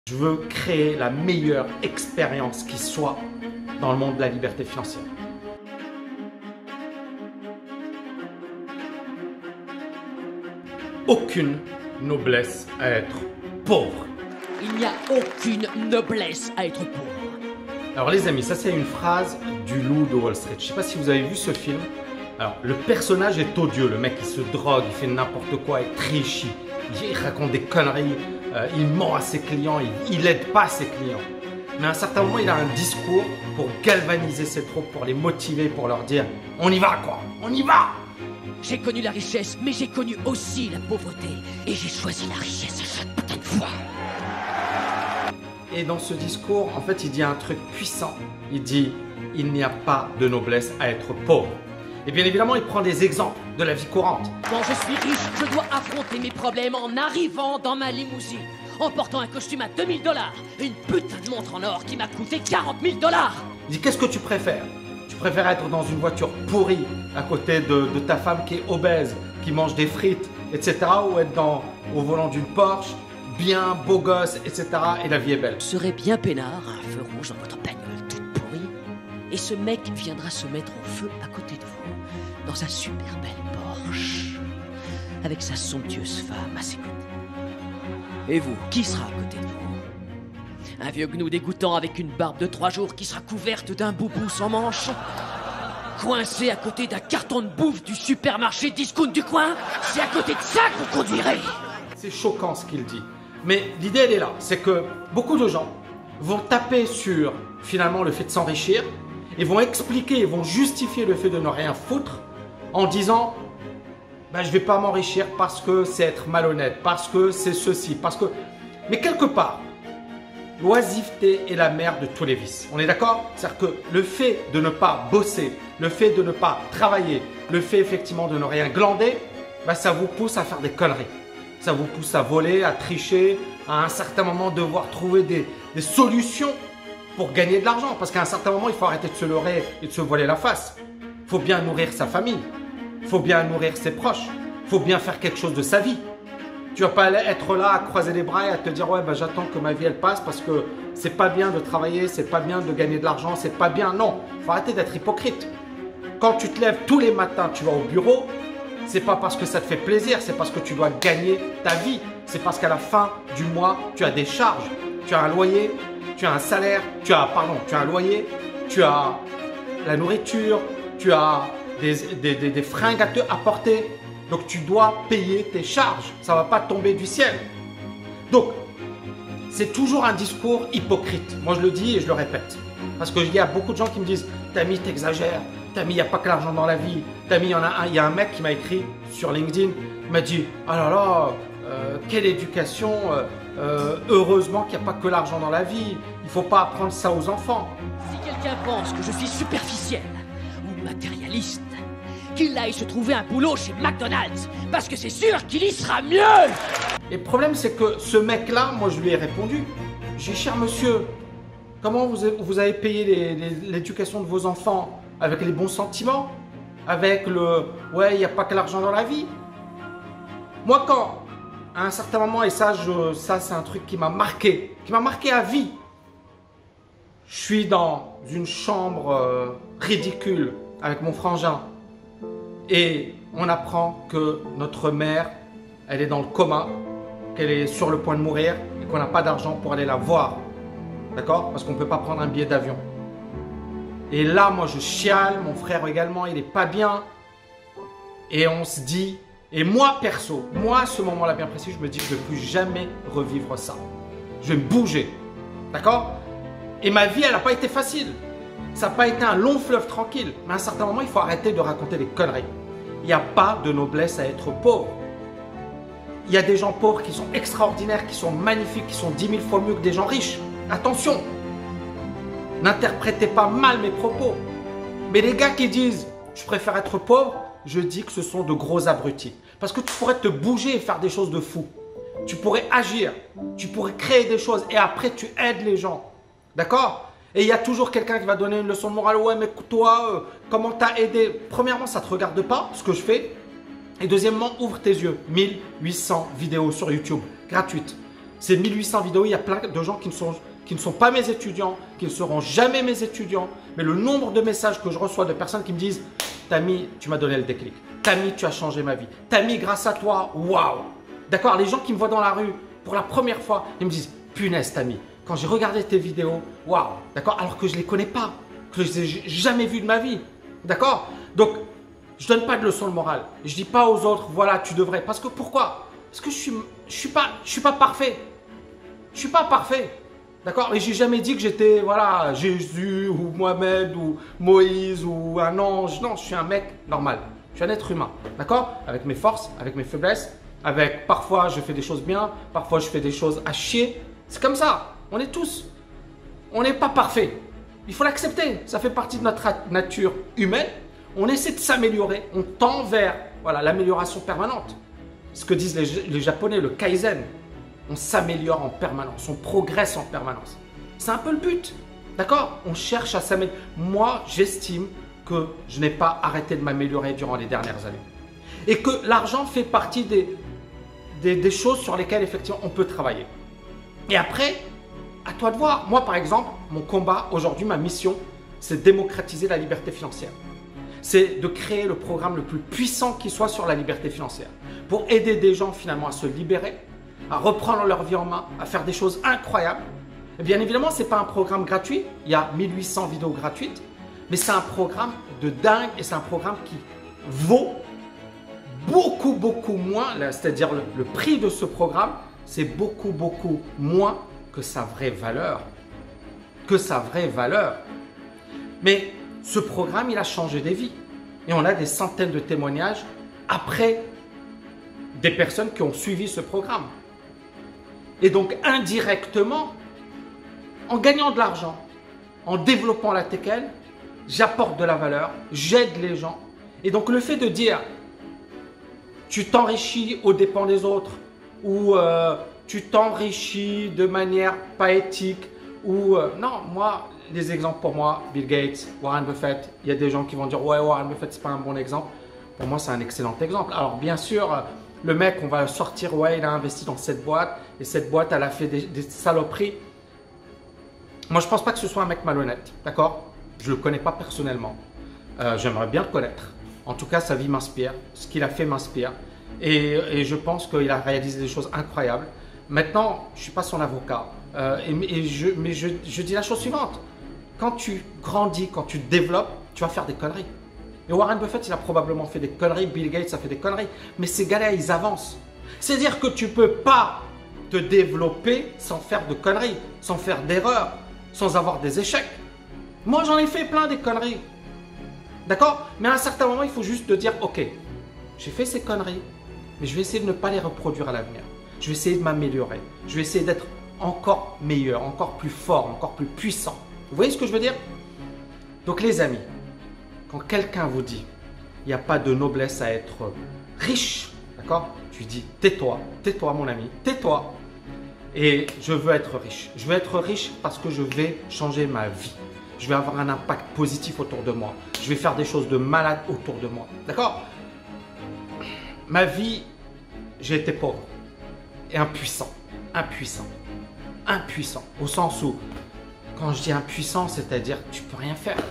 Je veux créer la meilleure expérience qui soit dans le monde de la liberté financière. Aucune noblesse à être pauvre. Il n'y a aucune noblesse à être pauvre. Alors les amis, ça c'est une phrase du Loup de Wall Street. Je ne sais pas si vous avez vu ce film. Alors le personnage est odieux, le mec il se drogue, il fait n'importe quoi, il triche, il raconte des conneries, il ment à ses clients, il aide pas ses clients. Mais à un certain moment, il a un discours pour galvaniser ses troupes, pour les motiver, pour leur dire « On y va quoi, on y va !» J'ai connu la richesse, mais j'ai connu aussi la pauvreté. Et j'ai choisi la richesse à chaque putain de fois. Et dans ce discours, en fait, il dit un truc puissant. Il dit « Il n'y a pas de noblesse à être pauvre ». Et bien évidemment, il prend des exemples de la vie courante. Quand je suis riche, je dois affronter mes problèmes en arrivant dans ma limousine, en portant un costume à 2000 $, une putain de montre en or qui m'a coûté 40 000 $. Il dit « Qu'est-ce que tu préfères ? Tu préfères être dans une voiture pourrie à côté de ta femme qui est obèse, qui mange des frites, etc. ou être au volant d'une Porsche, bien, beau gosse, etc. et la vie est belle. » Je serai bien peinard à un feu rouge dans votre bagnole toute pourrie, et ce mec viendra se mettre au feu à côté de vous, dans sa super belle Porsche, avec sa somptueuse femme à ses côtés. Et vous, qui sera à côté de vous? Un vieux gnou dégoûtant avec une barbe de 3 jours qui sera couverte d'un boubou sans manche, coincé à côté d'un carton de bouffe du supermarché discount du coin? C'est à côté de ça que vous conduirez! C'est choquant ce qu'il dit. Mais l'idée, elle est là. C'est que beaucoup de gens vont taper sur, finalement, le fait de s'enrichir et vont expliquer, vont justifier le fait de ne rien foutre en disant ben, « je ne vais pas m'enrichir parce que c'est être malhonnête, parce que c'est ceci, parce que… » Mais quelque part, l'oisiveté est la mère de tous les vices. On est d'accord? C'est-à-dire que le fait de ne pas bosser, le fait de ne pas travailler, le fait effectivement de ne rien glander, ben, ça vous pousse à faire des conneries. Ça vous pousse à voler, à tricher, à un certain moment devoir trouver des solutions pour gagner de l'argent. Parce qu'à un certain moment, il faut arrêter de se leurrer et de se voiler la face. Il faut bien nourrir sa famille. Il faut bien nourrir ses proches. Il faut bien faire quelque chose de sa vie. Tu vas pas être là à croiser les bras et à te dire « Ouais, ben, j'attends que ma vie elle passe parce que c'est pas bien de travailler, c'est pas bien de gagner de l'argent, c'est pas bien. » Non, il faut arrêter d'être hypocrite. Quand tu te lèves tous les matins, tu vas au bureau, c'est pas parce que ça te fait plaisir, c'est parce que tu dois gagner ta vie. C'est parce qu'à la fin du mois, tu as des charges. Tu as un loyer, tu as un salaire, tu as un loyer, tu as la nourriture, tu as des fringues à te apporter. Donc tu dois payer tes charges. Ça ne va pas tomber du ciel. Donc, c'est toujours un discours hypocrite. Moi, je le dis et je le répète. Parce qu'il y a beaucoup de gens qui me disent « Tami, t'exagères. Tami, il n'y a pas que l'argent dans la vie. Tami, il y a un mec qui m'a écrit sur LinkedIn. Il m'a dit « Ah là là, quelle éducation. Heureusement qu'il n'y a pas que l'argent dans la vie. Il ne faut pas apprendre ça aux enfants. » Si quelqu'un pense que je suis superficiel ou matérialiste, qu'il aille se trouver un boulot chez McDonald's, parce que c'est sûr qu'il y sera mieux. Et le problème, c'est que ce mec-là, moi, je lui ai répondu. J'ai dit, cher monsieur, comment vous avez payé l'éducation de vos enfants? Avec les bons sentiments? Avec le « ouais, il n'y a pas que l'argent dans la vie ». Moi, quand, à un certain moment, et ça c'est un truc qui m'a marqué à vie. Je suis dans une chambre ridicule avec mon frangin. Et on apprend que notre mère, elle est dans le coma, qu'elle est sur le point de mourir et qu'on n'a pas d'argent pour aller la voir. D'accord? Parce qu'on ne peut pas prendre un billet d'avion. Et là, moi, je chiale, mon frère également, il n'est pas bien. Et on se dit, et moi, perso, moi, à ce moment-là bien précis, je me dis que je ne vais plus jamais revivre ça. Je vais me bouger. D'accord? Et ma vie, elle n'a pas été facile. Ça n'a pas été un long fleuve tranquille. Mais à un certain moment, il faut arrêter de raconter des conneries. Il n'y a pas de noblesse à être pauvre. Il y a des gens pauvres qui sont extraordinaires, qui sont magnifiques, qui sont 10 000 fois mieux que des gens riches. Attention! N'interprétez pas mal mes propos. Mais les gars qui disent « je préfère être pauvre », je dis que ce sont de gros abrutis. Parce que tu pourrais te bouger et faire des choses de fou. Tu pourrais agir, tu pourrais créer des choses et après tu aides les gens. D'accord? Et il y a toujours quelqu'un qui va donner une leçon de morale. Ouais, mais toi, comment t'as aidé? Premièrement, ça ne te regarde pas, ce que je fais. Et deuxièmement, ouvre tes yeux. 1800 vidéos sur YouTube, gratuites. Ces 1800 vidéos, il y a plein de gens qui ne sont pas mes étudiants, qui ne seront jamais mes étudiants. Mais le nombre de messages que je reçois de personnes qui me disent « Tammy, tu m'as donné le déclic. Tammy, tu as changé ma vie. Tammy, grâce à toi, waouh !» D'accord? Les gens qui me voient dans la rue pour la première fois, ils me disent « Punaise, Tammy, quand j'ai regardé tes vidéos, waouh !» D'accord? Alors que je ne les connais pas, que je ne les ai jamais vus de ma vie. D'accord? Donc, je ne donne pas de leçon de morale. Je ne dis pas aux autres « Voilà, tu devrais. » Parce que pourquoi? Parce que je suis pas parfait. Je suis pas parfait. D'accord? Et j'ai jamais dit que j'étais, voilà, Jésus ou Mohamed ou Moïse ou un ange. Non, je suis un mec normal. Je suis un être humain. D'accord? Avec mes forces, avec mes faiblesses, avec parfois je fais des choses bien, parfois je fais des choses à chier. C'est comme ça. On est tous. On n'est pas parfait. Il faut l'accepter. Ça fait partie de notre nature humaine. On essaie de s'améliorer. On tend vers, voilà, l'amélioration permanente. Ce que disent les Japonais, le Kaizen. On s'améliore en permanence, on progresse en permanence. C'est un peu le but, d'accord? On cherche à s'améliorer. Moi, j'estime que je n'ai pas arrêté de m'améliorer durant les dernières années. Et que l'argent fait partie des choses sur lesquelles, effectivement, on peut travailler. Et après, à toi de voir. Moi, par exemple, mon combat aujourd'hui, ma mission, c'est de démocratiser la liberté financière. C'est de créer le programme le plus puissant qui soit sur la liberté financière. Pour aider des gens, finalement, à se libérer, à reprendre leur vie en main, à faire des choses incroyables. Et bien évidemment, ce n'est pas un programme gratuit. Il y a 1800 vidéos gratuites. Mais c'est un programme de dingue et c'est un programme qui vaut beaucoup, beaucoup moins. C'est-à-dire le prix de ce programme, c'est beaucoup, beaucoup moins que sa vraie valeur. Que sa vraie valeur. Mais ce programme, il a changé des vies. Et on a des centaines de témoignages après des personnes qui ont suivi ce programme. Et donc, indirectement, en gagnant de l'argent, en développant la TKL, j'apporte de la valeur, j'aide les gens. Et donc, le fait de dire tu t'enrichis aux dépens des autres ou tu t'enrichis de manière pas éthique ou non, moi, les exemples pour moi, Bill Gates, Warren Buffett, il y a des gens qui vont dire ouais, Warren Buffett, c'est pas un bon exemple. Pour moi, c'est un excellent exemple. Alors, bien sûr, le mec, on va sortir, ouais, il a investi dans cette boîte et cette boîte, elle a fait des saloperies. Moi, je ne pense pas que ce soit un mec malhonnête, d'accord? Je ne le connais pas personnellement. J'aimerais bien le connaître. En tout cas, sa vie m'inspire. Ce qu'il a fait m'inspire. Et je pense qu'il a réalisé des choses incroyables. Maintenant, je ne suis pas son avocat. Mais je dis la chose suivante. Quand tu grandis, quand tu te développes, tu vas faire des conneries. Et Warren Buffett, il a probablement fait des conneries. Bill Gates a fait des conneries. Mais ces gars-là, ils avancent. C'est-à-dire que tu ne peux pas te développer sans faire de conneries, sans faire d'erreurs, sans avoir des échecs. Moi, j'en ai fait plein des conneries. D'accord? Mais à un certain moment, il faut juste te dire, ok, j'ai fait ces conneries, mais je vais essayer de ne pas les reproduire à l'avenir. Je vais essayer de m'améliorer. Je vais essayer d'être encore meilleur, encore plus fort, encore plus puissant. Vous voyez ce que je veux dire? Donc les amis, quand quelqu'un vous dit, il n'y a pas de noblesse à être riche, d'accord? Tu dis, tais-toi mon ami, tais-toi. Et je veux être riche. Je veux être riche parce que je vais changer ma vie. Je vais avoir un impact positif autour de moi. Je vais faire des choses de malade autour de moi. D'accord? Ma vie, j'ai été pauvre et impuissant. Impuissant. Impuissant. Au sens où, quand je dis impuissant, c'est-à-dire tu peux rien faire.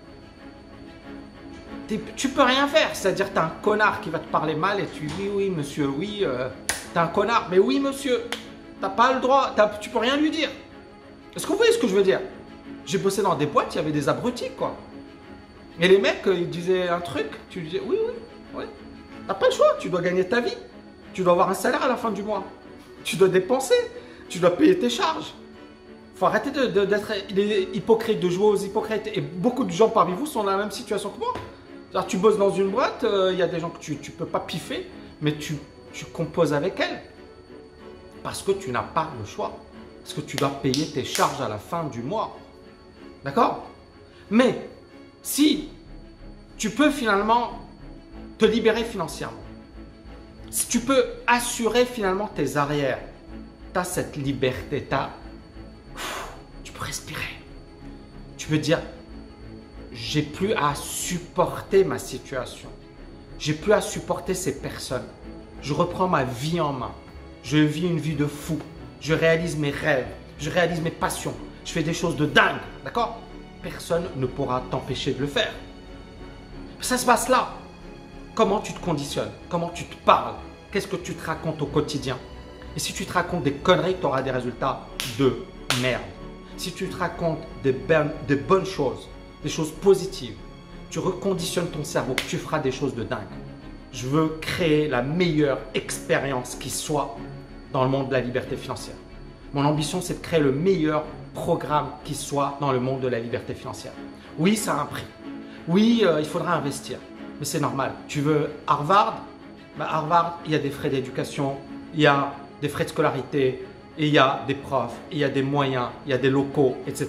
Tu peux rien faire. C'est-à-dire tu as un connard qui va te parler mal et tu dis oui monsieur, oui, tu es un connard. Mais oui monsieur, tu n'as pas le droit, tu peux rien lui dire. Est-ce que vous voyez ce que je veux dire? J'ai bossé dans des boîtes, il y avait des abrutis, quoi. Et les mecs, ils disaient un truc, tu disais oui, oui, oui. T'as pas le choix, tu dois gagner ta vie. Tu dois avoir un salaire à la fin du mois. Tu dois dépenser, tu dois payer tes charges. Faut arrêter d'être hypocrite, de jouer aux hypocrites. Et beaucoup de gens parmi vous sont dans la même situation que moi. C'est-à-dire, tu bosses dans une boîte, il y a des gens que tu ne peux pas piffer, mais tu composes avec elles. Parce que tu n'as pas le choix. Parce que tu dois payer tes charges à la fin du mois. D'accord? Mais si tu peux finalement te libérer financièrement, si tu peux assurer finalement tes arrières, tu as cette liberté, tu peux respirer. Tu peux dire, j'ai plus à supporter ma situation. J'ai plus à supporter ces personnes. Je reprends ma vie en main. Je vis une vie de fou. je réalise mes rêves, je réalise mes passions, je fais des choses de dingue, d'accord? Personne ne pourra t'empêcher de le faire. Ça se passe là. Comment tu te conditionnes? Comment tu te parles? Qu'est-ce que tu te racontes au quotidien? Et si tu te racontes des conneries, tu auras des résultats de merde. Si tu te racontes des bonnes choses, des choses positives, tu reconditionnes ton cerveau, tu feras des choses de dingue. Je veux créer la meilleure expérience qui soit dans le monde de la liberté financière. Mon ambition, c'est de créer le meilleur programme qui soit dans le monde de la liberté financière. Oui, ça a un prix. Oui, il faudra investir. Mais c'est normal. Tu veux Harvard? Harvard, il y a des frais d'éducation, il y a des frais de scolarité, et il y a des profs, il y a des moyens, il y a des locaux, etc.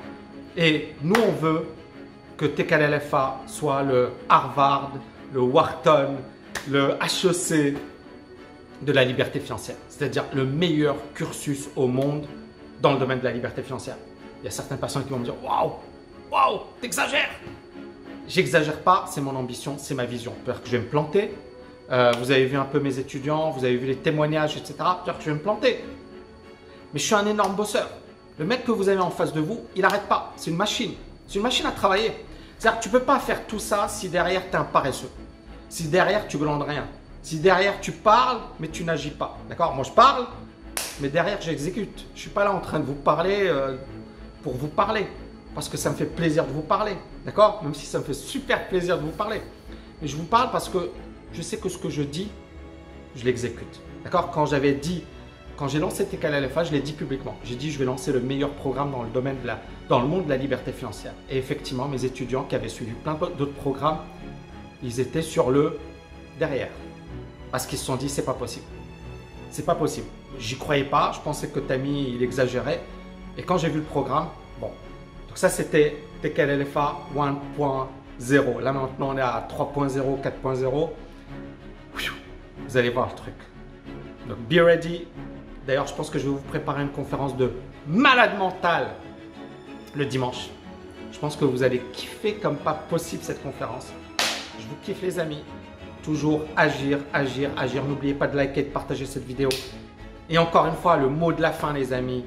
Et nous, on veut que TKLFA soit le Harvard, le Wharton, le HEC de la liberté financière. C'est-à-dire le meilleur cursus au monde dans le domaine de la liberté financière. Il y a certaines personnes qui vont me dire « Waouh, waouh, t'exagères !» J'exagère pas, c'est mon ambition, c'est ma vision. Peut-être que je vais me planter. Vous avez vu un peu mes étudiants, vous avez vu les témoignages, etc. Peut-être que je vais me planter. Mais je suis un énorme bosseur. Le mec que vous avez en face de vous, il n'arrête pas. C'est une machine. C'est une machine à travailler. C'est-à-dire que tu ne peux pas faire tout ça si derrière tu es un paresseux. Si derrière tu glandes rien. Si derrière tu parles, mais tu n'agis pas. D'accord? Moi je parle, mais derrière j'exécute. Je ne suis pas là en train de vous parler pour vous parler. Parce que ça me fait plaisir de vous parler. D'accord? Même si ça me fait super plaisir de vous parler. Mais je vous parle parce que je sais que ce que je dis, je l'exécute. D'accord? Quand j'ai lancé TKLFA, je l'ai dit publiquement. J'ai dit je vais lancer le meilleur programme dans le monde de la liberté financière. Et effectivement, mes étudiants qui avaient suivi plein d'autres programmes, ils étaient sur le derrière. Parce qu'ils se sont dit c'est pas possible. C'est pas possible. J'y croyais pas. Je pensais que Tammy, il exagérait. Et quand j'ai vu le programme, bon. Donc ça, c'était TKLFA 1.0. Là maintenant, on est à 3.0, 4.0. Vous allez voir le truc. Donc, be ready. D'ailleurs, je pense que je vais vous préparer une conférence de malade mental le dimanche. Je pense que vous allez kiffer comme pas possible cette conférence. Je vous kiffe les amis. Toujours agir, agir, agir. N'oubliez pas de liker et de partager cette vidéo. Et encore une fois, le mot de la fin les amis.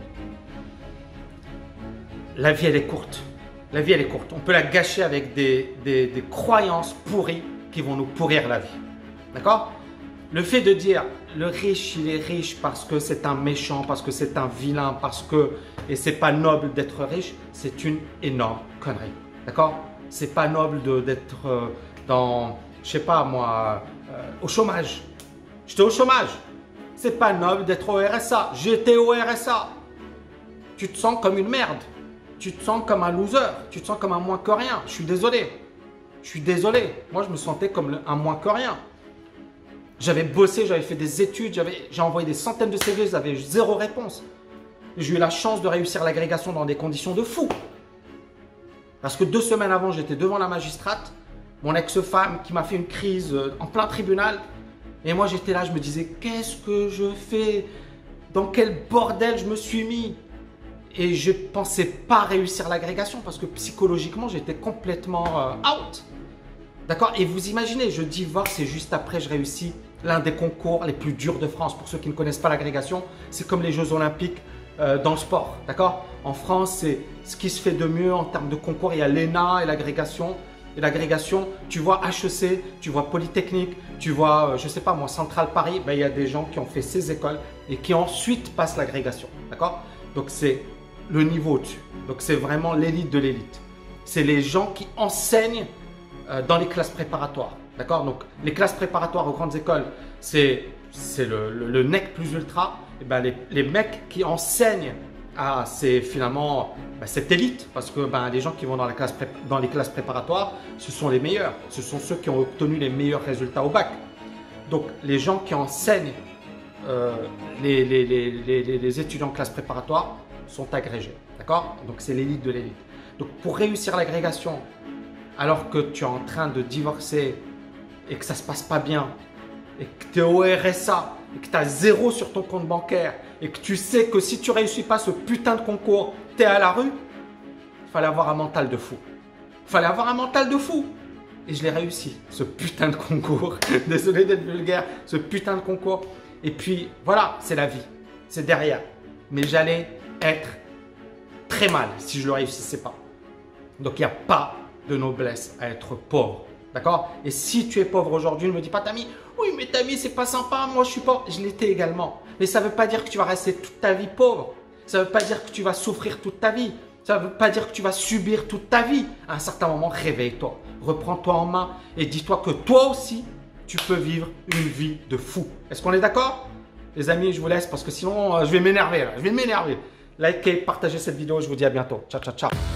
La vie elle est courte. La vie elle est courte. On peut la gâcher avec des croyances pourries qui vont nous pourrir la vie. D'accord ? Le fait de dire le riche, il est riche parce que c'est un méchant, parce que c'est un vilain, parce que et c'est pas noble d'être riche, c'est une énorme connerie. D'accord? C'est pas noble d'être dans, je sais pas moi, au chômage. J'étais au chômage. C'est pas noble d'être au RSA. J'étais au RSA. Tu te sens comme une merde. Tu te sens comme un loser. Tu te sens comme un moins que rien. Je suis désolé. Je suis désolé. Moi, je me sentais comme un moins que rien. J'avais bossé, j'avais fait des études, j'ai envoyé des centaines de CV, j'avais zéro réponse. J'ai eu la chance de réussir l'agrégation dans des conditions de fou. Parce que 2 semaines avant, j'étais devant la magistrate, mon ex-femme qui m'a fait une crise en plein tribunal. Et moi, j'étais là, je me disais, qu'est-ce que je fais? Dans quel bordel je me suis mis? Et je ne pensais pas réussir l'agrégation parce que psychologiquement, j'étais complètement out. D'accord? Et vous imaginez, je divorce et juste après, je réussis l'un des concours les plus durs de France. Pour ceux qui ne connaissent pas l'agrégation, c'est comme les Jeux Olympiques dans le sport. D'accord? En France, c'est ce qui se fait de mieux en termes de concours. Il y a l'ENA et l'agrégation. Et l'agrégation, tu vois HEC, tu vois Polytechnique, tu vois, je ne sais pas moi, Centrale Paris. Ben, il y a des gens qui ont fait ces écoles et qui ensuite passent l'agrégation. D'accord? Donc, c'est le niveau au-dessus. Donc, c'est vraiment l'élite de l'élite. C'est les gens qui enseignent dans les classes préparatoires. D'accord? Donc, les classes préparatoires aux grandes écoles, c'est le nec plus ultra. Et ben, les mecs qui enseignent à finalement cette élite, parce que les gens qui vont dans les classes préparatoires, ce sont les meilleurs. Ce sont ceux qui ont obtenu les meilleurs résultats au bac. Donc, les gens qui enseignent les étudiants en classe préparatoire sont agrégés. D'accord? Donc, c'est l'élite de l'élite. Donc, pour réussir l'agrégation, alors que tu es en train de divorcer et que ça ne se passe pas bien, et que tu es au RSA, et que tu as 0 sur ton compte bancaire, et que tu sais que si tu ne réussis pas ce putain de concours, tu es à la rue, il fallait avoir un mental de fou. Il fallait avoir un mental de fou. Et je l'ai réussi, ce putain de concours. Désolé d'être vulgaire, ce putain de concours. Et puis, voilà, c'est la vie. c'est derrière. Mais j'allais être très mal si je ne le réussissais pas. Donc, il n'y a pas de noblesse à être pauvre. D'accord? Et si tu es pauvre aujourd'hui, ne me dis pas Tammy, oui, mais Tammy, c'est pas sympa, moi je suis pauvre. Je l'étais également. Mais ça ne veut pas dire que tu vas rester toute ta vie pauvre. Ça ne veut pas dire que tu vas souffrir toute ta vie. Ça ne veut pas dire que tu vas subir toute ta vie. À un certain moment, réveille-toi. Reprends-toi en main et dis-toi que toi aussi, tu peux vivre une vie de fou. Est-ce qu'on est d'accord? Les amis, je vous laisse parce que sinon, je vais m'énerver là. Je vais m'énerver. Likez, partagez cette vidéo. Je vous dis à bientôt. Ciao, ciao, ciao.